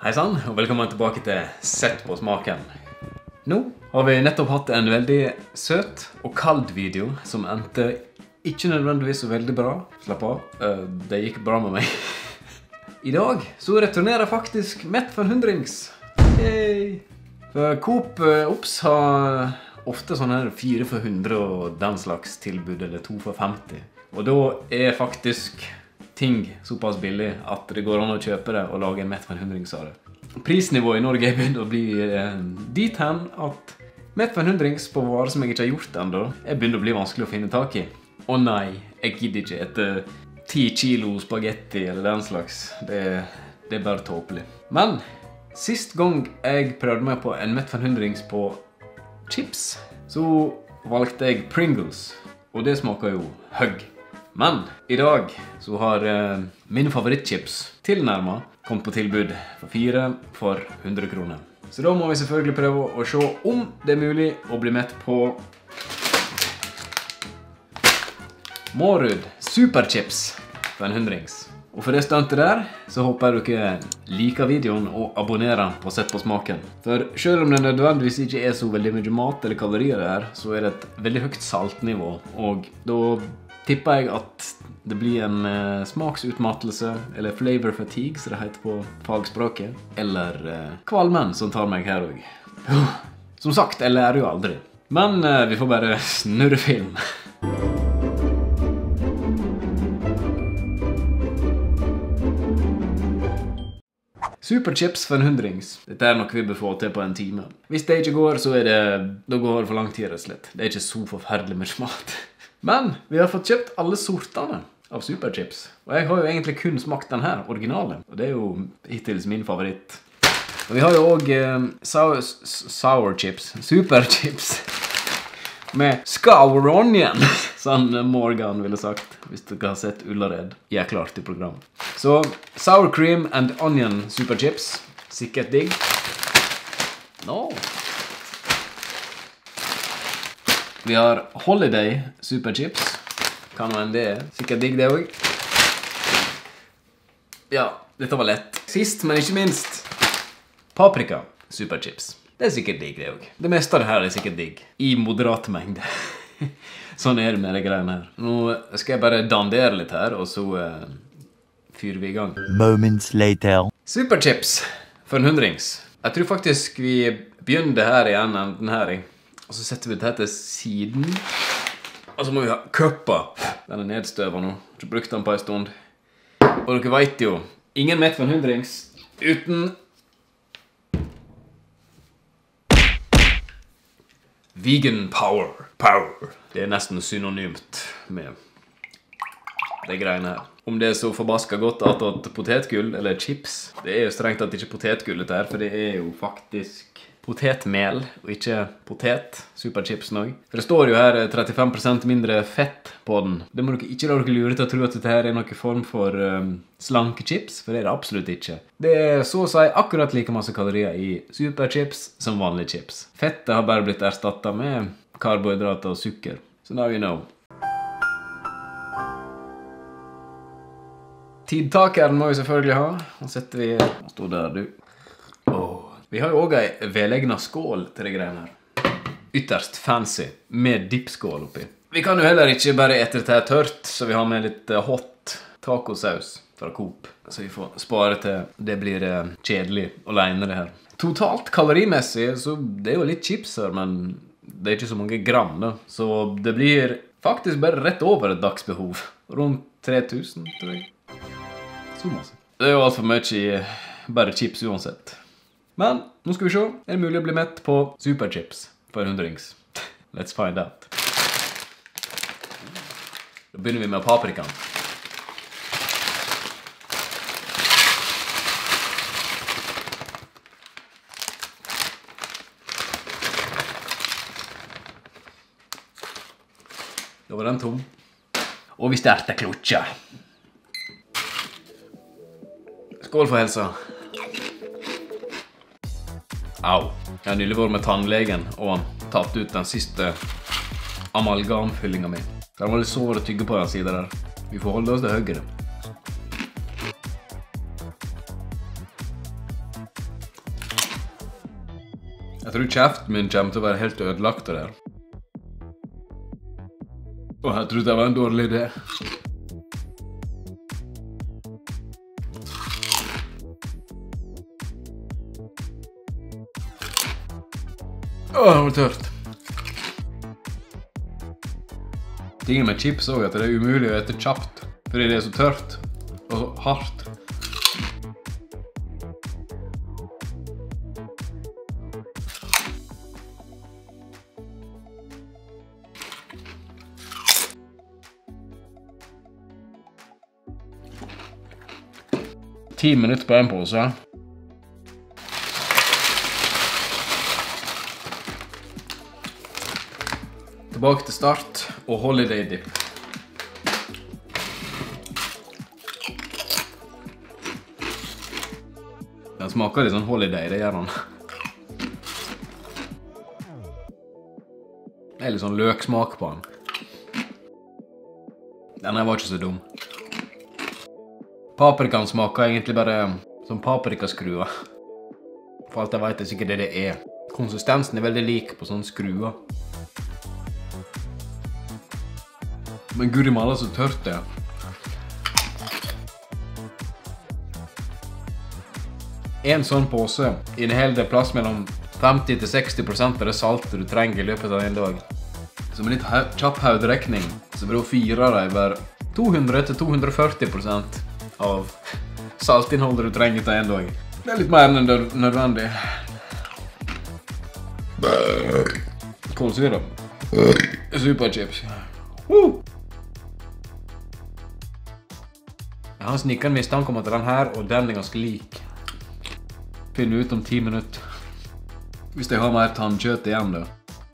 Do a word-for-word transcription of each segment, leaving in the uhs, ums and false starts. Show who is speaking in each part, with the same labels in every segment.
Speaker 1: Hei sann, og velkommen tilbake til Sett på smaken. Nå har vi nettopp hatt en veldig søt og kald video som endte ikke nødvendigvis så veldig bra. Slapp av, det gikk bra med meg. I dag så returnerer faktisk Mett for en hundrings. Yay! For Coop Ops har ofte sånne her fire for hundre og den slags tilbud, eller to for femti. Og da er faktisk ting såpass billig at det går an å kjøpe det og lage en Mett for en hundrings av det. Prisnivået i Norge er begynt å bli eh, dit hen at Mett for en hundrings på varer som jeg ikke har gjort enda er begynt å bli vanskelig å finne tak i. Å nei, jeg gidder ikke etter ti kilo spagetti eller den slags. Det, det er bare tåpelig. Men sist gang jeg prøvde meg på en Mett for en hundrings på chips, så valgte jeg Pringles, og det smaker jo høgg. Men i dag så har eh, mine favorittchips tilnærmet kommet på tilbud for fire for hundre kroner. Så da må vi selvfølgelig prøve å se om det er mulig å bli mett på Mårud Superchips for en hundrings. Og for det stuntet der, så håper jeg dere liker videoen og abonnerer på Sett på smaken. For selv om det nødvendigvis ikke er så veldig mye mat eller kalorier der, så er det et veldig høyt saltnivå. Og da tipper jeg at det blir en eh, smaksutmattelse, eller flavor fatigue, som det heter på fagspråket. Eller eh, kvalmen som tar meg her også. Som sagt, jeg lærer jo aldri. Men eh, vi får bare snurre film. Superchips for en hundrings. Dette er noe vi bør få til på en time. Hvis det ikke går, så er det, da går det for lang tid rett og slett. Det er ikke så forferdelig mye mat. Men vi har fått kjøpt alle sortene av superchips. Og jeg har jo egentlig kun smakt den her, originale. Og det er jo hittils min favoritt. Og vi har jo også eh, sour, sour chips, superchips. Med scour onion, som Morgan ville sagt, hvis dere har sett Ullared. Jeg er klart til program. Så sour cream and onion superchips. Sikkert digg. Nå. Vi har Holiday Superchips. Kan man det er. Sikkert digg det også. Ja, dette var lett. Sist, men ikke minst, Paprika Superchips. Det er sikkert digg det også. Det meste av det her er sikkert digg. I moderat mengde. Sånn er det med de greiene her. Nå skal jeg bare dandere litt her, og så uh, fyrer vi i gang. Moments later. Superchips for en hundrings. Jeg tror faktisk vi begynner her igjen enn den her. Og så setter vi det til siden. Og så må vi ha køppa. Den er nedstøvet nå. Jeg har ikke brukt den på en stund. Og dere vet jo, ingen Mett for en hundrings uten vegan power. Power. Det er nesten synonymt med de greiene her. Om det er så forbaska godt at at potetgull, eller chips, det er jo strengt at ikke potetgull dette her, for det er jo faktisk potetmel, og ikke potet, superchipsen også. For det står jo her trettifem prosent mindre fett på den. Det må dere ikke la dere lure til å tro at dette her er noen form for um, slanke chips, for det er det absolutt ikke. Det er så å si akkurat like masse kalorier i superchips som vanlige chips. Fettet har bare blitt erstattet med karbohydrater og sukker. So now you know. Tidtakeren må vi selvfølgelig ha. Nå setter vi... Nå står der du. Åh. Vi har jo også en velegnet skål til de greiene her. Ytterst fancy, med dipskål oppi. Vi kan jo heller ikke bare ete det her tørt, så vi har med litt hot tacosaus fra Coop. Så vi får spare til det blir kjedelig alene det her. Totalt kalorimessig, så det er jo litt chips her, men det er ikke så mange gram da. Så det blir faktisk bare rett over et dagsbehov. Rundt tre tusen, tror jeg. Så masse. Det er jo alt for mye i bare chips uansett. Men nå skal vi se, er det mulig å bli mett på superchips for en hundrings? Let's find out. Da begynner vi med paprikaen. Da var den tom. Og vi starter klotja. Skål for helsa. Au. Jeg har nylig vært med tannlegen og tatt ut den siste amalgamfyllingen min. Den var litt sår å tygge på den siden der. Vi får holde oss til høyre. Jeg tror kjeften min kommer til å være helt ødelagt av det her. Åh, jeg trodde det var en dårlig idé. Åh, det var tørt. Tingen med chips også er at det er umulig å ete kjapt, fordi det er så tørt og så hardt. Ti minutter på en pose. Tilbake til start og holiday dip. Den smaker litt sånn holiday, det gjør den. Det er litt sånn løksmak på den. Denne var ikke så dum. Paprikaen smaker egentlig bare som paprikaskruer. For alt jeg vet er sikkert det det er. Konsistensen er veldig lik på sånne skruer. Men guri malla så tørt det. En sånn pose inneholder plass mellom femti til seksti prosent av det saltet du trenger i løpet av en dag. Som en litt kjapp hoderekning, så vil du fire deg over to hundre til to hundre og førti prosent av saltinnholdet du trenger til en dag. Det er litt mer enn nødvendig. Kålsyre. Superchips. Woo! Jeg har en snikkende mistanke om at den her og den er ganske lik. Finne ut om ti minutter. Hvis jeg har mer tannkjøtt igjen da.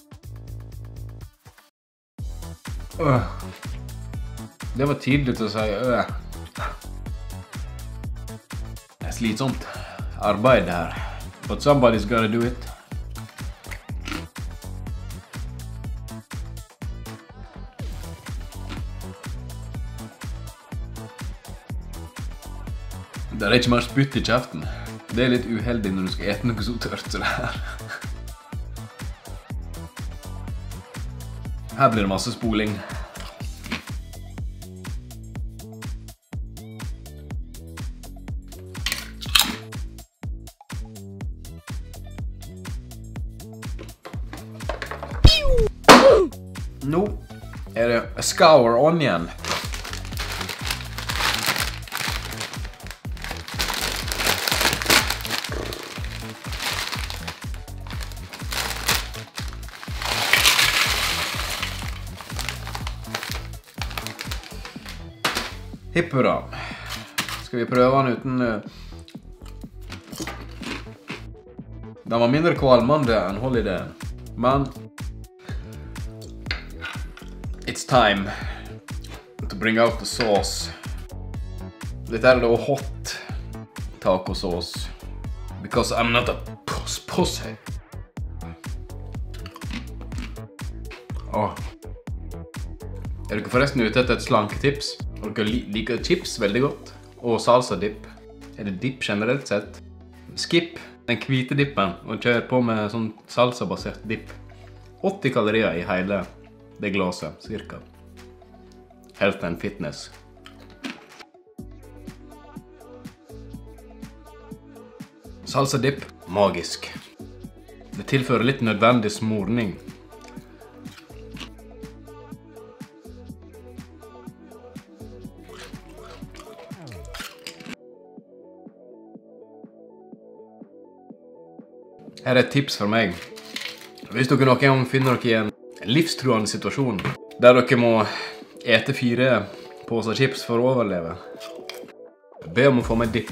Speaker 1: Øh. Det var tidlig til å si øh. Det er slitsomt arbeid her. But somebody's gotta do it. Det er ikke mer spytt i kjeften. Det er litt uheldig når du skal ete noe så tørt som det her. Her blir det masse spoling. Nå er det a scour onion. Hipp hurra. Skal vi prøve den uten... Den var mindre kvalmende enn holidayen, men... It's time to bring out the sauce. Dette er da hot taco sauce. Because I'm not a puss pussy. Åh. Er dere forresten ute etter et slanketips? Og dere liker chips veldig godt, og salsa dip. Er det dip generelt sett? Skip den hvite dippen og kjør på med sånn salsa-basert dip. åtti kalorier i hele det glaset, cirka. Health and fitness. Salsa dip, magisk. Det tilfører litt nødvendig smorning. Her er et tips for meg. Hvis dere noen gang finner dere i en livstruende situasjon, der dere må ete fire poser chips for å overleve, be om å få meg dip.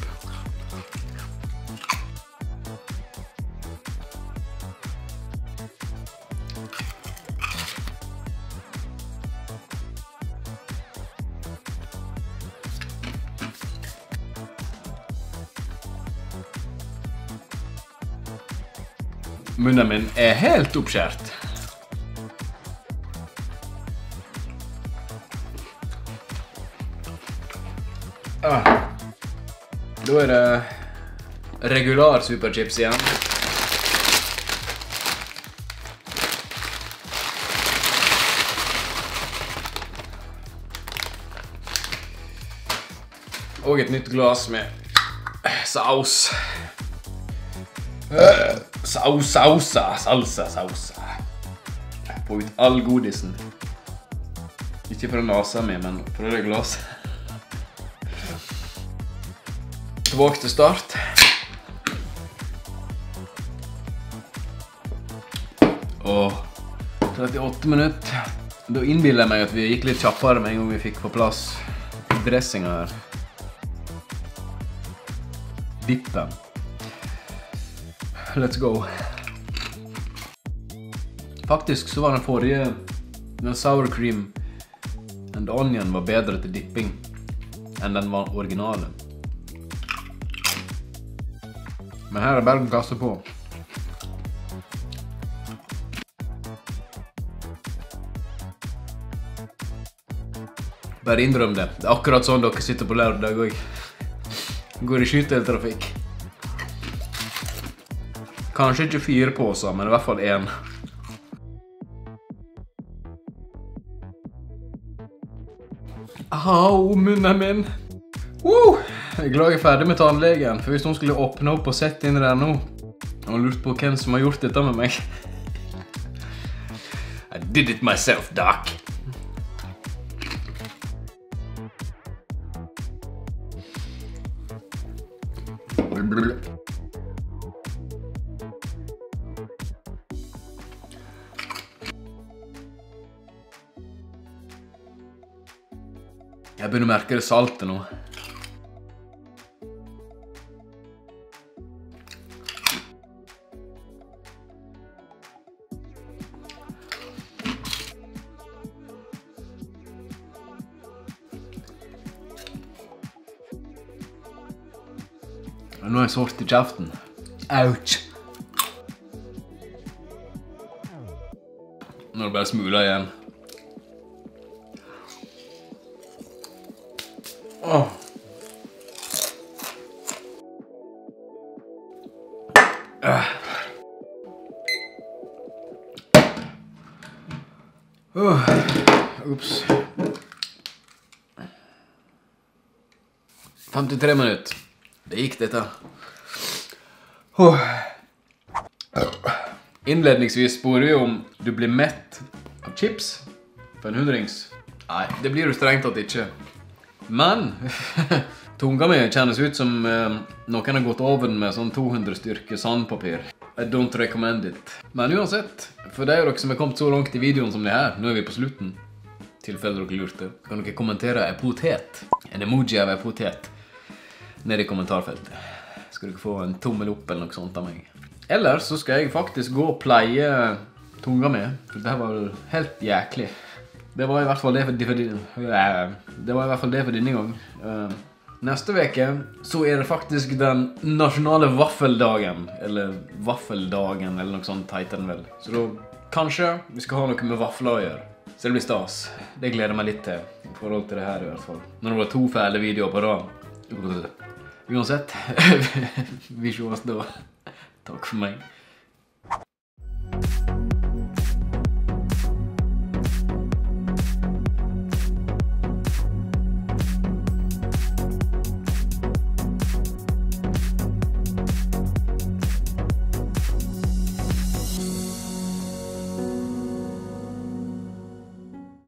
Speaker 1: Munnen min er helt oppskjært. Ah. Da er det regular superchips igjen. Og et nytt glass med saus. Saus, sausa, salsa, sausa. Få ut all godisen. Ikke fra nasa mi, men fra det glasset. Tilbake til start. Åh, trettiåtte minutter. Da innbilder jeg meg at vi gikk litt kjappere med en gang vi fikk på plass dressinga her. Dippen. Let's go. Faktisk så var den forrige, den sour cream and onion var bedre til dipping enn den var originale. Men her er bare å gasse på. Bare innrøm det. Det er akkurat sånn dere sitter på lørdag og går i skytteltrafikk. Kanskje ikke fire påser, men i hvert fall en. Au, munnen min! Woo! Jeg er glad jeg er ferdig med tannlegen, for hvis noen skulle åpne opp og sette inn der nå, og lurt på hvem som har gjort dette med meg. I did it myself, doc. Jeg begynner å merke det saltet nå. Nå er jeg svart i kjeften. Ouch! Nå er det bare smuler igjen. Åh! Uh. Uh. Ups. femtitre minutter. Det gikk dette. Oh. Innledningsvis spør vi om du blir mett av chips på en hundrings. Nei, det blir jo strengt at ikke. Men tunga mi kjennes ut som eh, noen har gått over med sånn to hundre styrke sandpapir. I don't recommend it. Men uansett, for de av dere som har kommet så langt i videoen som det her, nå er vi på slutten, tilfelle dere lurte, kan dere kommentere en potet, en emoji av en potet, nede i kommentarfeltet. Skal dere få en tommel opp eller noe sånt av meg. Eller så skal jeg faktisk gå og pleie tunga mi, for det var helt jæklig. Det var i hvert fall det for, for, det var i hvert fall det for denne gang. Uh, neste veke så er det faktisk den nasjonale vaffeldagen, eller vaffeldagen, eller noe sånt heter den vel. Så da kanskje vi skal ha noe med vafler å gjøre. Så det blir stas. Det gleder meg litt til, i forhold til det her i hvert fall. Når det var to fæle videoer på rad. Uansett, vi ses da. Takk for meg.